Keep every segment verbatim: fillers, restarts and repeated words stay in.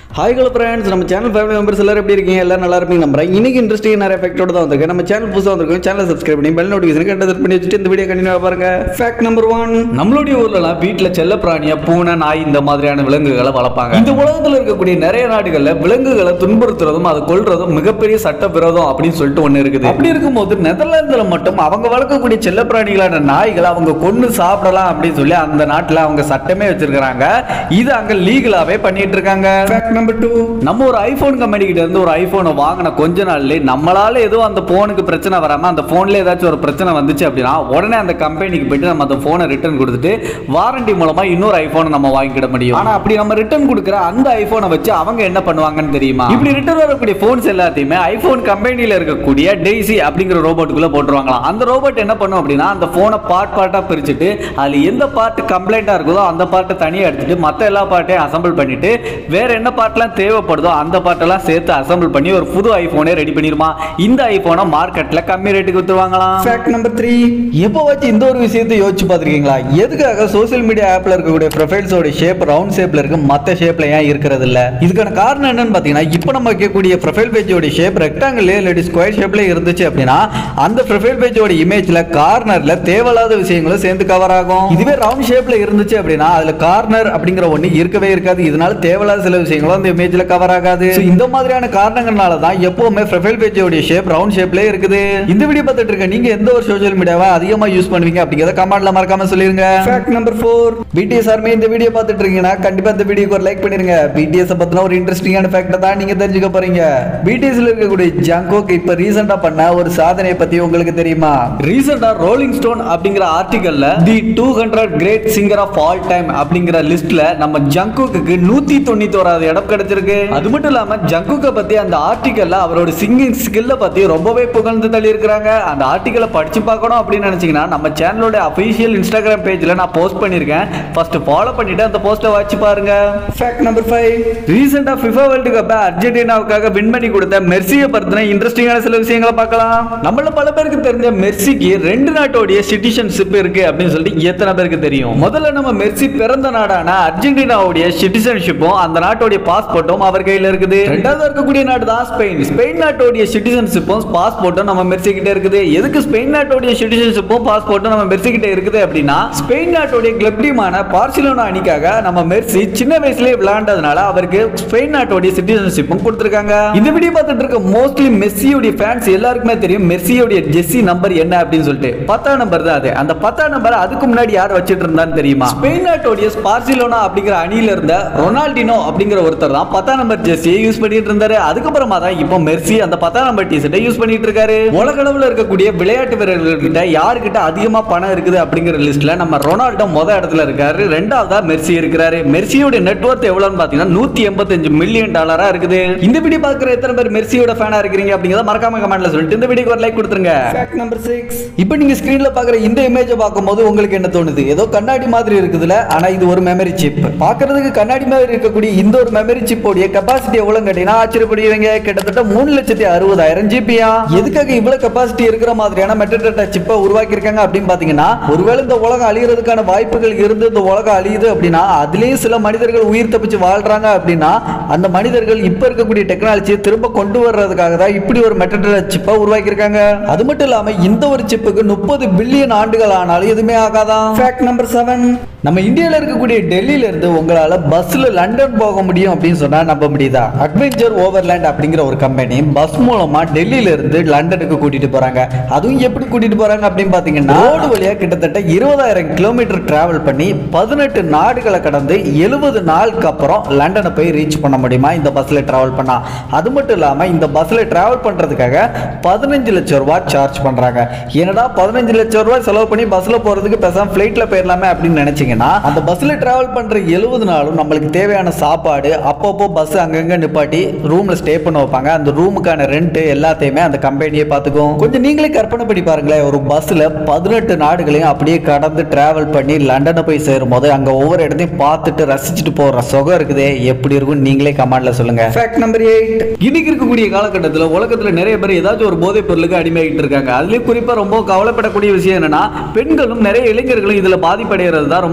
Hi hello friends, நம்ம channel family members எல்லாரும் எப்படி இருக்கீங்க? எல்லாரும் நல்லா இருப்பீங்க நம்புறேன். இன்னைக்கு இன்ட்ரஸ்டிங் நிறைய ஃபேக்டோட தான் வந்திருக்கேன். நம்ம சேனல் புதுசா வந்திருக்கோம். சேனலை சப்ஸ்கிரைப் பண்ணி பெல் நோட்டிஃபிகேஷன் கரெக்ட்டா செட் பண்ணி வச்சிட்டு இந்த வீடியோ கண்டினியூவா பாருங்க. ஃபேக்ட் நம்பர் ஒன்று. நம்மளுடைய ஊர்லலாம் வீட்ல செல்ல பிராணியா பூனை, நாய் இந்த மாதிரியான விலங்குகளை வளர்ப்பாங்க. இந்த உலகத்துல இருக்கக்கூடிய நிறைய நாடுகள்ல விலங்குகளை துன்புறுத்துறதும் அதை கொல்றதும் மிகப்பெரிய சட்டவிரோதம் அப்படின்னு சொல்லிட்டு ஒண்ணு இருக்குது. அப்படி இருக்கும்போது நெதர்லாந்துல மட்டும் அவங்க வளர்க்கக்கூடிய செல்ல பிராணிகளான நாய்களை அவங்க கொன்னு சாப்பிடலாம் அப்படின்னு சொல்லி அந்த நாட்டுல அவங்க சட்டமே வச்சிருக்காங்க. இது அங்க லீகலாவே பண்ணிட்டு இருக்காங்க. Fact number two. நம்ம ஒரு ஐபோன் கம்பெனி கிட்ட இருந்து ஒரு ஐபோனை வாங்கின கொஞ்ச நாள்ல நம்மளால ஏதோ அந்த போனுக்கு பிரச்சனை வராம அந்த போன்ல ஏதாச்சும் ஒரு பிரச்சனை வந்துச்சு அப்படின்னா உடனே அந்த கம்பெனிக்கு போயிட்டு நம்ம அந்த போனை ரிட்டர்ன் கொடுத்துட்டு வாரண்டி மூலமா இன்னொரு ஐபோனை நம்ம வாங்கிட முடியும். ஆனா அப்படி நம்ம ரிட்டர்ன் கொடுக்குற அந்த ஐபோனை வச்சு அவங்க என்ன பண்ணுவாங்கன்னு தெரியுமா? இப்படி ரிட்டர்ன் வரக்கூடிய போன்ஸ் எல்லாத்தையுமே ஐபோன் கம்பெனில இருக்கக்கூடிய டெய்சி அப்படிங்கிற ரோபோட்டுக்குள்ள போட்டுருவாங்களாம். அந்த ரோபோட் என்ன பண்ணும் அப்படின்னா அந்த போனை பார்ட் பார்ட்டா பிரிச்சுட்டு அதுல எந்த பார்ட் கம்ப்ளைண்டா இருக்குதோ அந்த பார்ட்டை தனியா எடுத்துட்டு மத்த எல்லா பார்ட்டையும் அசம்பிள் பண்ணிட்டு வேற என்ன பார்ட்லாம் தேவைப்படுதோ அந்த பார்ட்டெல்லாம் சேர்த்து அசம்பிள் பண்ணி ஒரு புது ஐபோனே ரெடி பண்ணிருமா. இந்த ஐபோனை மார்க்கெட்ல கம்மி ரேட்டுக்கு வித்துருவாங்களாம். Fact number three. எப்போ வச்சு இந்த ஒரு விஷயத்தை யோசிச்சு பாத்துருக்கீங்களா? எதுக்காக சோசியல் மீடியா ஆப்ல இருக்கக்கூடிய ப்ரொஃபைல்ஸோட ஷேப் ரவுண்ட் ஷேப்ல இருக்கு, மத்த ஷேப்ல ஏன் இருக்கிறது இல்ல? இதுக்கான காரணம் என்னன்னு பாத்தீங்கன்னா இப்போ நம்ம வைக்கக்கூடிய ப்ரொஃபைல் பேஜோட ஷேப் ரெக்டாங்கிள் இல்ல ஸ்கொயர் ஷேப்ல இருந்துச்சு அப்படின்னா அந்த ப்ரொஃபைல் பேஜோட இமேஜ்ல கார்னர்ல தேவையில்லாத விஷயங்களும் சேர்ந்து கவர் ஆகும். இதுவே ரவுண்ட் ஷேப்ல இருந்துச்சு அப்படின்னா அதுல கார்னர் அப்படிங்கிற ஒண்ணு இருக்கவே இருக்காது. இதனால தேவையில்லாத சில விஷயங்களும் அந்த இமேஜ்ல கவர் ஆகாது. இந்த மாதிரியான காரணங்களால தான் எப்பவுமே ப்ரொஃபைல் பேஜோட ஷேப் ரவுண்ட் ஷேப்ல இருக்குது. இந்த வீடியோ பார்த்துட்டு இருக்க நீங்க எந்த ஒரு சோஷியல் மீடியாவை அதிகமா யூஸ் பண்ணுவீங்க அப்படிங்கறத கமெண்ட்ல மறக்காம சொல்லிருங்க. Fact number four. BTS army இந்த வீடியோ பார்த்துட்டு இருக்கீங்கன்னா கண்டிப்பா இந்த வீடியோக்கு ஒரு லைக் பண்ணிருங்க. பிடிஎஸ் பத்தின ஒரு இன்ட்ரெஸ்டிங்கான ஃபேக்ட் தான் நீங்க தெரிஞ்சுக்க போறீங்க. பிடிஎஸ்ல இருக்கக்கூடிய ஜங்கோக் இப்ப ரீசெண்டா பண்ண ஒரு சாதனையை பத்தி உங்களுக்கு தெரியுமா? ரீசெண்டா ரோலிங் ஸ்டோன் அப்படிங்கிற ஆர்டிகல்ல the two hundred great singer of all time அப்படிங்கிற லிஸ்ட்ல நம்ம ஜங்கோக்கு நூத்தி தொண்ணூத்தி ஓராவது இடம் கிடைச்சிருக்கு. அது மட்டும் இல்லாம ஜங்குக்க பத்தி அந்த ஆர்டிகல்ல அவரோட சிங்கிங் ஸ்கில்ல பத்தி ரொம்பவே புகழ்ந்து தள்ளி இருக்காங்க. அந்த ஆர்டிகலை படிச்சு பார்க்கணும் அப்படின்னு நினைச்சீங்கன்னா நம்ம சேனலோட அபிஷியல் இன்ஸ்டாகிராம் பேஜ்ல நான் போஸ்ட் பண்ணிருக்கேன். ஃபர்ஸ்ட் ஃபாலோ பண்ணிட்டு அந்த போஸ்டை வாட்ச் பாருங்க. Fact number five. ரீசெண்டா ஃபிஃபா வேர்ல்ட் கப் அர்ஜென்டினாவுக்காக வின் பண்ணி கொடுத்த மெர்சியை பத்தின இன்ட்ரெஸ்டிங்கான சில விஷயங்களை பார்க்கலாம். நம்மள பல பேருக்கு தெரிஞ்ச மெர்சிக்கு ரெண்டு நாட்டோடைய சிட்டிசன்ஷிப் இருக்கு அப்படின்னு சொல்லிட்டு எத்தனை பேருக்கு தெரியும்? முதல்ல நம்ம மெர்சி பிறந்த நாடான அர்ஜென்டினாவுடைய சிட்டிசன்ஷிப்பும் அந்த நாட்டோடைய பாஸ்போர்ட்டும் அவர் கையில இருக்குது. ரெண்டாவது இருக்கக்கூடிய நாடு தான் ஸ்பெயின். ஸ்பெயின் நாட்டோடைய சிட்டிசன்ஷிப்பும் பாஸ்போர்ட்டும் நம்ம மெர்சி கிட்ட இருக்குது. எதுக்கு ஸ்பெயின் நாட்டோடைய சிட்டிசன்ஷிப்பும் பாஸ்போர்ட்டும் நம்ம மெர்சி கிட்ட இருக்குது அப்படின்னா ஸ்பெயின் நாட்டோடைய கிளப் டீமான பார்சிலோனா அணிக்காக நம்ம மெர்சி சின்ன வயசுலயே விளையாண்டதுனால அவருக்கு ஸ்பெயின் நாட்டோடைய சிட்டிசன்ஷிப்பும் கொடுத்திருக்காங்க. இந்த வீடியோ பார்த்துட்டு இருக்க மோஸ்ட்லி மெர்சியோட ஃபேன்ஸ் எல்லாருக்குமே தெரியும் மெர்சியோட ஜெர்சி நம்பர் என்ன அப்படின்னு சொல்லிட்டு பத்தாம் நம்பர் தான் அது. அந்த பத்தாம் நம்பர் அதுக்கு முன்னாடி யார் வச்சிட்டு இருந்தான்னு தெரியுமா? ஸ்பெயின் நாட்டோடைய பார்சிலோனா அப்படிங்கிற அணியில இருந்த ரொனால்டினோ அப்படிங்கிற ஒருத்தர் தான் பத்தாம் நம்பர் ஜெர்சியை யூஸ் பண்ணிட்டு இருந்தாரு. அதுக்கப்புறமா தான் இப்போ மெர்சி அந்த பத்தாம் நம்பர் டி-ஷர்ட்டை யூஸ் பண்ணிட்டு இருக்காரு. உலக அளவுல இருக்கக்கூடிய விளையாட்டு வீரர்கள் கிட்ட யார்கிட்ட அதிகமா பணம் இருக்குது அப்படிங்கிற லிஸ்ட்ல நம்ம ரொனால்டோ முத இடத்துல இருக்காரு. ரெண்டாவதா மெர்சி இருக்கிறாரு. மெர்சியோட நெட்வொர்த் எவ்வளவுன்னு பாத்தீங்கன்னா நூத்தி எண்பத்தி அஞ்சு மில்லியன் டாலரா இருக்குது. இந்த வீடியோ பார்க்குற எத்தனை பேர் மெர்சியோட ஃபேனா இருக்கீங்க அப்படிங்கறத மறக்காம கமெண்ட்ல சொல்லிட்டு இந்த வீடியோக்கு ஒரு லைக் கொடுத்துருங்க. Fact number six. இப்போ நீங்க ஸ்கிரீன்ல பாக்குற இந்த இமேஜை பார்க்கும்போது உங்களுக்கு என்ன தோணுது? ஏதோ கண்ணாடி மாதிரி இருக்குதுல, ஆனா இது ஒரு மெமரி சிப். பார்க்கிறதுக்கு கண்ணாடி மாதிரி இருக்கக்கூடிய இந்த ஒரு மெமரி சிப்போட கெபாசிட்டி எவ்வளவு கேட்டீங்கன்னா ஆச்சரியப்படுவீங்க. கிட்டத்தட்ட மூணு லட்சத்தி அறுபதாயிரம் ஜிபியா. எதுக்காக இவ்வளவு கெபாசிட்டி இருக்கிற மாதிரியான மெட்டாடேட்டா சிப்பை உருவாக்கி இருக்காங்க அப்படின்னு பாத்தீங்கன்னா ஒருவேளை இந்த உலகம் அழியறதுக்கான வாய்ப்புகள் இருந்து இந்த உலகம் அழியுது அப்படின்னா அதுலயும் சில மனிதர்கள் உயிர் தப்பிச்சு வாழ்றாங்க அப்படின்னா அந்த மனிதர்கள் இப்ப இருக்கக்கூடிய டெக்னாலஜியை திரும்ப கொண்டு வர்றதுக்காக தான் இப்படி ஒரு மெட்டாடேட்டா சிப்பை உருவாக்கி இருக்காங்க. அது மட்டும் இல்லாம இந்த ஒரு சிப்புக்கு முப்பது பில்லியன் ஆண்டுகள் ஆனாலும் எதுவுமே ஆகாதான். Fact number seven. நம்ம இந்தியால இருக்கக்கூடிய டெல்லியில இருந்து உங்களால பஸ்ல லண்டன் போக முடியும் அப்படின்னு சொன்னா நம்ப முடியுதா? அட்வென்ச்சர் ஓவர்லேண்ட் அப்படிங்கிற ஒரு கம்பெனி பஸ் மூலமா டெல்லியில இருந்து லண்டனுக்கு கூட்டிட்டு போறாங்க. அதுவும் எப்படி கூட்டிட்டு போறாங்க அப்படின்னு பாத்தீங்கன்னா ரோடு வழியா கிட்டத்தட்ட இருபதாயிரம் கிலோமீட்டர் டிராவல் பண்ணி பதினெட்டு நாடுகளை கடந்து எழுபது நாளுக்கு அப்புறம் லண்டனை போய் ரீச் பண்ண முடியுமா இந்த பஸ்ல டிராவல் பண்ணா? அது மட்டும் இல்லாம இந்த பஸ்ல டிராவல் பண்றதுக்காக பதினஞ்சு லட்சம் ரூபாய் சார்ஜ் பண்றாங்க. என்னடா பதினஞ்சு லட்சம் ரூபாய் செலவு பண்ணி பஸ்ல போறதுக்கு பேசாம பிளைட்ல போயிடலாமே அப்படின்னு நினைச்சீங்கன்னா அந்த பஸ்ல டிராவல் பண்ற எழுபது நாளும் நம்மளுக்கு தேவையான சாப்பாடு அப்பப்போ பஸ் அங்கங்க நிப்பாட்டி ரூம்ல ஸ்டே பண்ண வைப்பாங்க. அந்த ரூமுக்கான ரெண்ட் எல்லாத்தையுமே அந்த கம்பெனியே பாத்துக்கும். கொஞ்சம் நீங்களே கற்பனை பண்ணி பாருங்களேன். ஒரு பஸ்ல பதினெட்டு நாடுகளையும் அப்படியே கடந்து டிராவல் பண்ணி லண்டனை போய் சேரும் போது அங்க ஒவ்வொரு இடத்தையும் பார்த்துட்டு ரசிச்சுட்டு போற சுகம் இருக்குதே எப்படி இருக்கும் நீங்களே கமெண்ட்ல சொல்லுங்க. Fact number eight. இன்னைக்கு இருக்கக்கூடிய காலகட்டத்தில் உலகத்துல நிறைய பேர் ஏதாச்சும் ஒரு போதைப் பொருளுக்கு அடிமையாகிட்டு இருக்காங்க. அதுலயும் குறிப்பா ரொம்ப கவலைப்படக்கூடிய விஷயம் என்னன்னா பெண்களும் நிறைய இளைஞர்களும் இதுல பாதிப்படைகிறது தான் ரொம்ப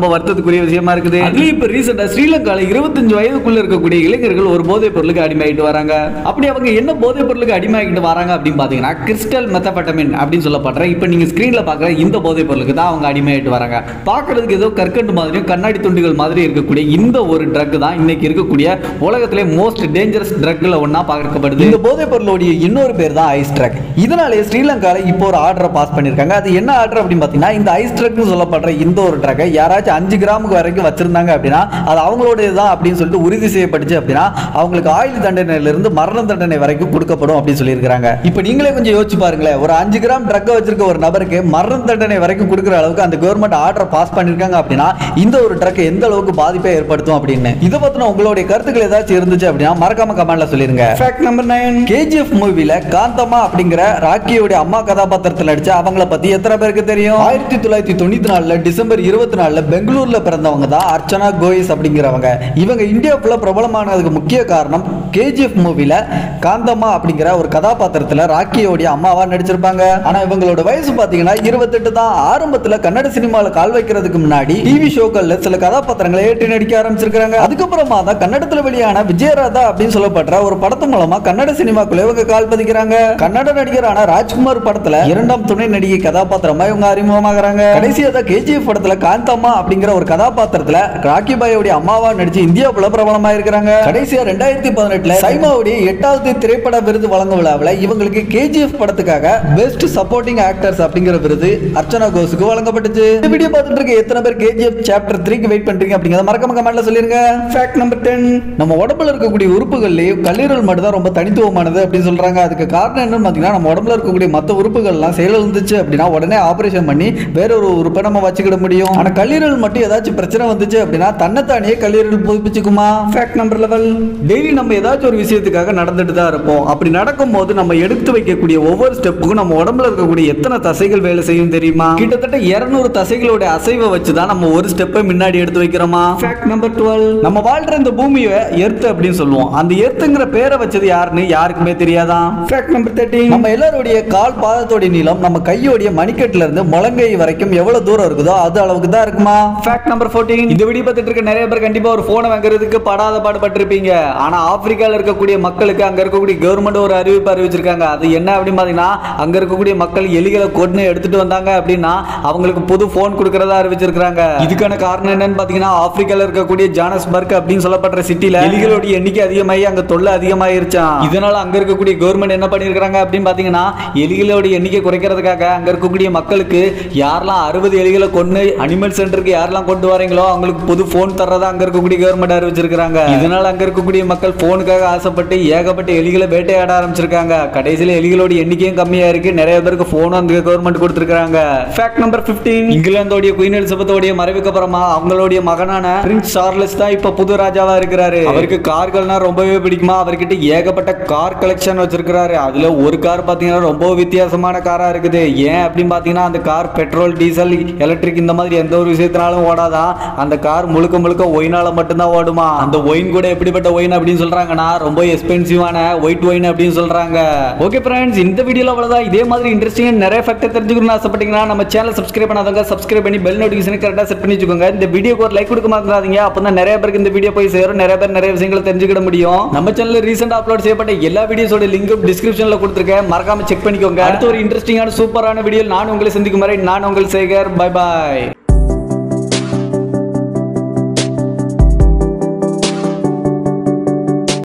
ரொம்ப வருத்தத்துக்குரிய விஷயமா இருக்குது. அதுலயும் இப்ப ரீசெண்டா ஸ்ரீலங்கால இருபத்தஞ்சு வயதுக்குள்ள இருக்கக்கூடிய இளைஞர்கள் ஒரு போதைப் பொருளுக்கு அடிமையாயிட்டு வராங்க. அப்படி அவங்க என்ன போதைப் பொருளுக்கு அடிமையாகிட்டு வராங்க அப்படின்னு பாத்தீங்கன்னா கிறிஸ்டல் மெத்தபெட்டமின் அப்படின்னு சொல்லப்படுற இப்ப நீங்க ஸ்கிரீன்ல பாக்குற இந்த போதைப் பொருளுக்கு தான் அவங்க அடிமையாயிட்டு வராங்க. பாக்குறதுக்கு ஏதோ கற்கண்டு மாதிரியும் கண்ணாடி துண்டுகள் மாதிரி இருக்கக்கூடிய இந்த ஒரு ட்ரக் தான் இன்னைக்கு இருக்கக்கூடிய உலகத்திலே மோஸ்ட் டேஞ்சரஸ் ட்ரக்ல ஒன்னா பார்க்கப்படுது. இந்த போதைப் பொருளுடைய இன்னொரு பேர் தான் ஐஸ் ட்ரக். இதனாலே ஸ்ரீலங்கால இப்போ ஒரு ஆர்டரை பாஸ் பண்ணிருக்காங்க. அது என்ன ஆர்டர் அப்படின்னு பாத்தீங்கன்னா இந்த ஐஸ் ட்ரக்னு சொல்லப்படுற இந்த ஒரு ட்ரக்கை யாராச்சும் அஞ்சு கிராமுக்கு வரைக்கும் வச்சிருந்தாங்க அப்படின்னா அது அவங்களோடதான் அப்படின்னு சொல்லிட்டு உறுதி செய்யப்பட்டுச்சு அப்படின்னா அவங்களுக்கு ஆயுள் தண்டனையில இருந்து மரண தண்டனை வரைக்கும் கொடுக்கப்படும் அப்படின்னு சொல்லியிருக்காங்க. இப்போ நீங்களே கொஞ்சம் யோசிச்சு பாருங்களேன், ஒரு அஞ்சு கிராம் ட்ரக்கை வச்சிருக்க ஒரு நபருக்கு மரண தண்டனை வரைக்கும் கொடுக்குற அளவுக்கு அந்த கவர்மெண்ட் ஆர்டர் பாஸ் பண்ணிருக்காங்க அப்படின்னா இந்த ஒரு ட்ரக் எந்த அளவுக்கு பாதிப்பை ஏற்படுத்தும் அப்படின்னு இதை பத்தின உங்களுடைய கருத்துக்கள் ஏதாச்சும் இருந்துச்சு அப்படின்னா மறக்காம கமெண்ட்ல சொல்லிருங்க. ஃபேக்ட் நம்பர் நைன், கேஜிஎஃப் மூவில காந்தம்மா அப்படிங்கிற ராக்கியோட அம்மா கதாபாத்திரத்தில் நடிச்ச அவங்கள பத்தி எத்தனை பேருக்கு தெரியும்? ஆயிரத்தி தொள்ளாயிரத்தி தொண்ணூத்தி நாலுல டிசம்பர் இருபத்தி நாலுல பெங்களூர்ல பிறந்தவங்க தான் அர்ச்சனா கோயஸ் அப்படிங்கிறவங்க. இவங்க இந்தியாவுக்குள்ள பிரபலமானதுக்கு முக்கிய காரணம் கேஜிஎஃப் மூவில காந்தம்மா அப்படிங்கிற ஒரு கதாபாத்திரத்துல ராக்கியோட அம்மாவா நடிச்சிருப்பாங்க. ஆனா இவங்களோட வயசு பாத்தீங்கன்னா இருபத்தெட்டு தான். ஆரம்பத்துல கன்னட சினிமால கால் வைக்கிறதுக்கு முன்னாடி டிவி ஷோக்கள்ல சில கதாபாத்திரங்களை ஏற்றி நடிக்க ஆரம்பிச்சிருக்காங்க. அதுக்கப்புறமா தான் கன்னடத்துல வெளியான விஜயராதா அப்படின்னு சொல்லப்படுற ஒரு படத்து மூலமா கன்னட சினிமாக்குள்ள இவங்க கால் பதிக்கிறாங்க. கன்னட நடிகரான ராஜ்குமார் படத்துல இரண்டாம் துணை நடிகை கதாபாத்திரமா இவங்க அறிமுகமாகறாங்க. கடைசியா தான் கேஜிஎஃப் படத்துல காந்தம்மா அப்படிங்கிற ஒரு கதாபாத்திரத்துல ராக்கி பாயோட அம்மாவா நடிச்சு இந்தியாவுல பிரபலமா இருக்கிறாங்க. கடைசியா ரெண்டாயிரத்தி பதினெட்டுல சைமாவுடைய எட்டாவது திரைப்பட விருது வழங்கும் விழாவில் இவங்களுக்கு கேஜிஎஃப் படத்துக்காக பெஸ்ட் சப்போர்ட்டிங் ஆக்டர்ஸ் அப்படிங்கிற விருது அர்ச்சனா கோஸுக்கு வழங்கப்பட்டுச்சு. இந்த வீடியோ பார்த்துட்டு இருக்க எத்தனை பேர் கேஜிஎஃப் சாப்டர் த்ரீக்கு வெயிட் பண்றீங்க அப்படிங்கறத மறக்காம கமெண்ட்ல சொல்லிருங்க. ஃபேக்ட் நம்பர் டென், நம்ம உடம்புல இருக்கக்கூடிய உறுப்புகள்லயே கல்லீரல் மட்டும் தான் ரொம்ப தனித்துவமானது அப்படின்னு சொல்றாங்க. அதுக்கு காரணம் என்னன்னு பாத்தீங்கன்னா நம்ம உடம்புல இருக்கக்கூடிய மற்ற உறுப்புகள்லாம் செயலிழந்துச்சு அப்படின்னா உடனே ஆபரேஷன் பண்ணி வேற ஒரு உறுப்பை நம்ம வச்சுக்கிட முடியும். ஆனா கல்லீரல் மட்டும் ஏதாச்சும் பிரச்சனை வந்துச்சு அப்படின்னா தன்னைத்தானே கல்லீரல் புதுப்பிச்சுக்குமா. ஃபேக்ட் நம்பர் லெவல், டெய்லி நம்ம ஏதாச்சும் ஒரு விஷயத்துக்காக நடந்துட்டு தான் இருப்போம். அப்படி நடக்கும் போது நம்ம எடுத்து வைக்கக்கூடிய ஒவ்வொரு ஸ்டெப்புக்கும் நம்ம உடம்புல இருக்கக்கூடிய எத்தனை தசைகள் வேலை செய்யும் தெரியுமா? கிட்டத்தட்ட இருநூறு தசைகளோட அசைவை வச்சுதான் நம்ம ஒரு ஸ்டெப்பை முன்னாடி எடுத்து வைக்கிறோமா. ஃபேக்ட் நம்பர் டுவெல், நம்ம வாழ்ற இந்த பூமியை எர்த் அப்படின்னு சொல்லுவோம். அந்த எர்த்துங்கிற பேரை வச்சது யாருன்னு யாருக்குமே தெரியாதான். ஃபேக்ட் நம்பர் தேர்ட்டீன், நம்ம எல்லாருடைய கால் பாதத்தோட நீளம் நம்ம கையோடைய மணிக்கட்டுல இருந்து முழங்கை வரைக்கும் எவ்வளவு தூரம் இருக்குதோ அது அளவுக்கு தான் இருக்குமா. ஃபேக்ட் நம்பர் பதினான்கு, இந்த வீடியோ பார்த்துட்டு இருக்க நிறைய பேர் கண்டிப்பா ஒரு போனை வாங்குறதுக்கு படாத பாடுபட்டிருப்பீங்க. ஆனா ஆப்பிரிக்கால இருக்கக்கூடிய மக்களுக்கு அங்க இருக்கக்கூடிய கவர்மெண்ட் ஒரு அறிவிப்பு அறிவிச்சிருக்காங்க. அது என்ன அப்படின்னு பாத்தீங்கன்னா அங்க இருக்கக்கூடிய மக்கள் எலிகளை கொண்டு எடுத்துட்டு வந்தாங்க அப்படின்னா அவங்களுக்கு புது போன் கொடுக்கறதா அறிவிச்சிருக்காங்க. இதுக்கான காரணம் என்னன்னு பாத்தீங்கன்னா ஆப்பிரிக்கால இருக்கக்கூடிய ஜானஸ்பர்க் அப்படின்னு சொல்லப்படுற சிட்டில எலிகளோட எண்ணிக்கை அதிகமாகி அங்க தொல்லை அதிகமாயிருச்சாம். இதனால அங்க இருக்கக்கூடிய கவர்மெண்ட் என்ன பண்ணிருக்காங்க அப்படின்னு பாத்தீங்கன்னா எலிகளோட எண்ணிக்கை குறைக்கிறதுக்காக அங்க இருக்கக்கூடிய மக்களுக்கு யாரெல்லாம் அறுபது எலிகளை கொண்டு அனிமல் சென்டருக்கு யாரெல்லாம் கொண்டு வரீங்களோ அவங்களுக்கு புது போன் தர்றதா அங்க இருக்கக்கூடிய கவர்மெண்ட் அறிவிச்சிருக்காங்க. இதனால அங்க இருக்கக்கூடிய மக்கள் போனுக்காக ஆசைப்பட்டு ஏகப்பட்ட எலிகளை வேட்டையாட ஆரம்பிச்சிருக்காங்க. கடைசியில எலிகளோட எண்ணிக்கையும் கம்மியா இருக்கு. நிறைய பேருக்கு போனும் அந்த கவர்மெண்ட் கொடுத்திருக்காங்க. ஃபேக்ட் நம்பர் பதினைந்து, இங்கிலாந்தோட குயின் எலிசபெத்தோட மறைவுக்கு அப்புறமா அவங்களுடைய மகனான பிரின்ஸ் சார்லஸ் தான் இப்ப புது ராஜாவா இருக்கிறாரு. அவருக்கு கார்கள்னா ரொம்பவே பிடிக்குமா. அவர்கிட்ட ஏகப்பட்ட கார் கலெக்ஷன் வச்சிருக்காரு. அதுல ஒரு கார் பாத்தீங்கன்னா ரொம்ப வித்தியாசமான காரா இருக்குது. ஏன் அப்படின்னு பாத்தீங்கன்னா அந்த கார் பெட்ரோல், டீசல், எலக்ட்ரிக் இந்த மாதிரி எந்த ஒரு விஷயத்தினாலும் ஓடாதான். அந்த கார் முழுக்க முழுக்க ஒயினால மட்டும்தான் ஓடுமா. அந்த ஒயின் கூட எப்படிப்பட்ட ஒயின் அப்படின்னு சொல்றாங்கன்னா ரொம்ப எக்ஸ்பென்சிவான ஒயிட் ஒயின் அப்படின்னு சொல்றாங்க. ஓகே ஃப்ரெண்ட்ஸ், இந்த வீடியோல அவ்வளவுதான். இதே மாதிரி இன்ட்ரெஸ்டிங் நிறைய ஃபேக்ட் தெரிஞ்சுக்கணும்னு ஆசைப்பட்டீங்கன்னா நம்ம சேனல் சப்ஸ்கிரைப் பண்ணாதவங்க சப்ஸ்கிரைப் பண்ணி பெல் நோட்டிஃபிகேஷன் கரெக்டா செட் பண்ணி வச்சுக்கோங்க. இந்த வீடியோக்கு ஒரு லைக் கொடுக்க மறந்துடாதீங்க. அப்பதான் நிறைய பேருக்கு இந்த வீடியோ போய் சேரும். நிறைய பேர் நிறைய விஷயங்களை தெரிஞ்சுக்கிட முடியும். நம்ம சேனல்ல ரீசெண்டா அப்லோட் செய்யப்பட்ட எல்லா வீடியோஸோட லிங்க் டிஸ்கிரிப்ஷன்ல கொடுத்திருக்கேன். மறக்காம செக் பண்ணிக்கோங்க. அடுத்த ஒரு இன்ட்ரெஸ்டிங்கான சூப்பரான வீடியோ நான் உங்களை சந்திக்கும் வரை நான் உங்கள் சேகர். Bye bye.